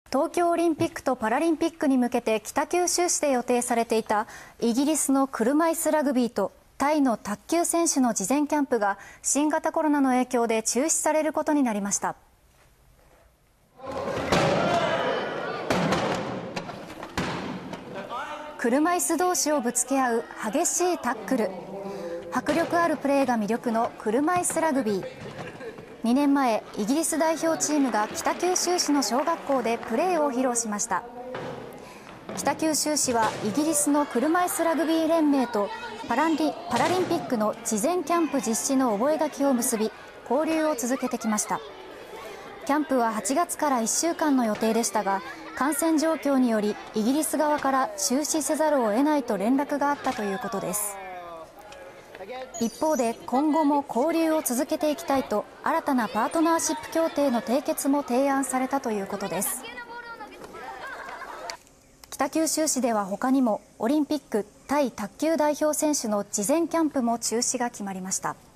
東京オリンピックとパラリンピックに向けて北九州市で予定されていたイギリスの車椅子ラグビーとタイの卓球選手の事前キャンプが新型コロナの影響で中止されることになりました。車椅子同士をぶつけ合う激しいタックル、迫力あるプレーが魅力の車椅子ラグビー。2年前、イギリス代表チームが北九州市の小学校でプレーを披露しました。北九州市はイギリスの車椅子ラグビー連盟とパラリンピックの事前キャンプ実施の覚書を結び、交流を続けてきました。キャンプは8月から1週間の予定でしたが、感染状況によりイギリス側から中止せざるを得ないと連絡があったということです。一方で今後も交流を続けていきたいと新たなパートナーシップ協定の締結も提案されたということです。北九州市では他にもオリンピックタイ卓球代表選手の事前キャンプも中止が決まりました。